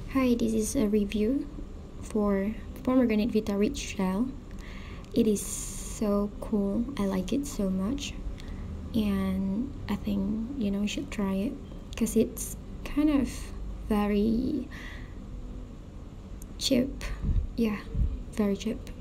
Hi, this is a review for Pomegranate Vita-Rich Gel. It is so cool. I like it so much, and I think you should try it because it's kind of very cheap. Yeah, very cheap.